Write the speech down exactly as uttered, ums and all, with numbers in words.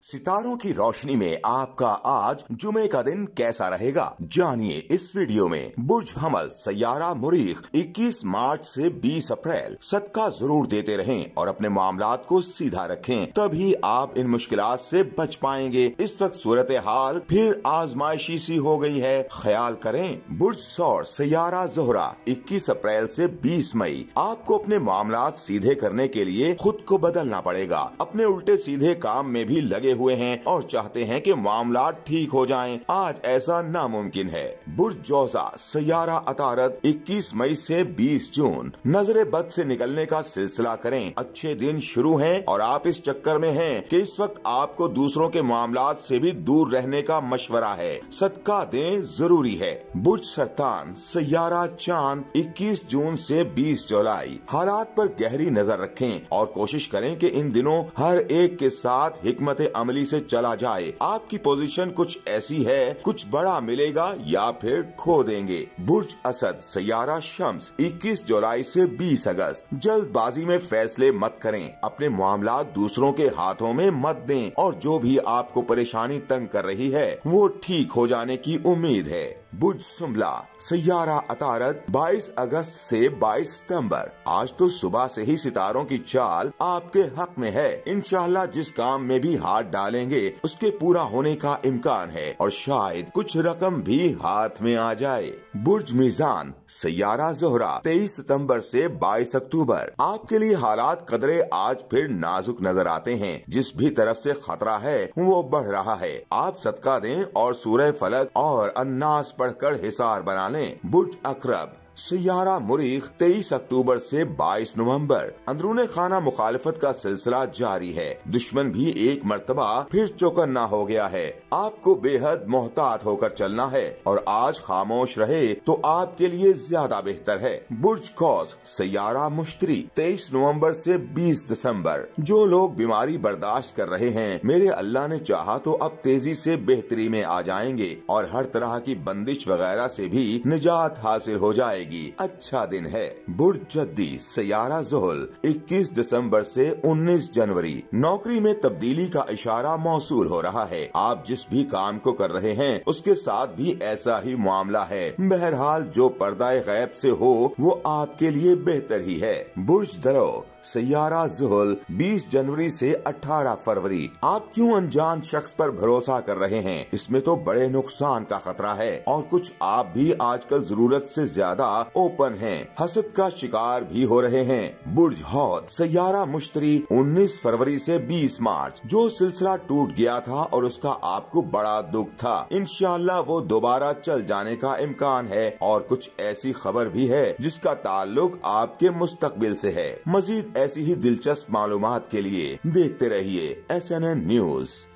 सितारों की रोशनी में आपका आज जुमे का दिन कैसा रहेगा, जानिए इस वीडियो में। बुर्ज हमल सैयारा मुरीख इक्कीस मार्च से बीस अप्रैल सदका जरूर देते रहें और अपने मामलात को सीधा रखें, तभी आप इन मुश्किलात से बच पाएंगे। इस वक्त सूरत हाल फिर आजमाइशी सी हो गई है, ख्याल करें। बुर्ज सौर सैयारा ज़ोहरा इक्कीस अप्रैल से बीस मई आपको अपने मामलात सीधे करने के लिए खुद को बदलना पड़ेगा। अपने उल्टे सीधे काम में भी लगे हुए हैं और चाहते हैं कि मामला ठीक हो जाएं। आज ऐसा नामुमकिन है। बुर्ज जौजा सैयारा अतारत इक्कीस मई से बीस जून नजरे बद से निकलने का सिलसिला करें। अच्छे दिन शुरू हैं और आप इस चक्कर में हैं कि इस वक्त आपको दूसरों के मामलात से भी दूर रहने का मशवरा है। सदका दें जरूरी है। बुर्ज सरतान सैयारा चांद इक्कीस जून से बीस जुलाई हालात पर गहरी नजर रखें और कोशिश करें कि इन दिनों हर एक के साथ हिकमत अमली से चला जाए। आपकी पोजीशन कुछ ऐसी है, कुछ बड़ा मिलेगा या फिर खो देंगे। बुर्ज असद सैयारा शम्स इक्कीस जुलाई से बीस अगस्त जल्दबाजी में फैसले मत करें। अपने मामलात दूसरों के हाथों में मत दें और जो भी आपको परेशानी तंग कर रही है वो ठीक हो जाने की उम्मीद है। बुर्ज सुमला सैयारा अतारत बाईस अगस्त से बाईस सितंबर आज तो सुबह से ही सितारों की चाल आपके हक में है। इंशाअल्लाह जिस काम में भी हाथ डालेंगे उसके पूरा होने का इम्कान है और शायद कुछ रकम भी हाथ में आ जाए। बुर्ज मीजान सैयारा ज़ोहरा तेईस सितंबर से बाईस अक्टूबर आपके लिए हालात कदरे आज फिर नाजुक नजर आते हैं। जिस भी तरफ से खतरा है वो बढ़ रहा है। आप सदका दें और सूरह फलक और अन्नास पढ़कर हिसार बना लें। बुर्ज अकरब सैयारा मुरीख तेईस अक्टूबर से बाईस नवंबर अंदरूने खाना मुखालिफत का सिलसिला जारी है। दुश्मन भी एक मर्तबा फिर चौकन्ना हो गया है। आपको बेहद मोहतात होकर चलना है और आज खामोश रहे तो आपके लिए ज्यादा बेहतर है। बुर्ज कौस सैयारा मुश्तरी तेईस नवंबर से बीस दिसंबर जो लोग बीमारी बर्दाश्त कर रहे हैं, मेरे अल्लाह ने चाहा तो अब तेजी से बेहतरी में आ जाएंगे और हर तरह की बंदिश वगैरह से भी निजात हासिल हो जाएगी। अच्छा दिन है। बुर्ज जद्दी सैयारा ज़ोहल इक्कीस दिसंबर से उन्नीस जनवरी नौकरी में तब्दीली का इशारा मौसूल हो रहा है। आप जिस भी काम को कर रहे हैं उसके साथ भी ऐसा ही मामला है। बहरहाल जो पर्दाए गैब से हो वो आपके लिए बेहतर ही है। बुर्ज दरो सैयारा ज़ोहल बीस जनवरी से अठारह फरवरी आप क्यों अनजान शख्स पर भरोसा कर रहे हैं? इसमें तो बड़े नुकसान का खतरा है और कुछ आप भी आजकल जरूरत से ज्यादा ओपन हैं। हसद का शिकार भी हो रहे हैं। बुर्ज हौद सैयारा मुश्तरी उन्नीस फरवरी से बीस मार्च जो सिलसिला टूट गया था और उसका आपको बड़ा दुख था, इंशाअल्लाह वो दोबारा चल जाने का इम्कान है और कुछ ऐसी खबर भी है जिसका ताल्लुक आपके मुस्तकबिल से है। मजीद ऐसी ही दिलचस्प मालूमात के लिए देखते रहिए एस एन एन न्यूज।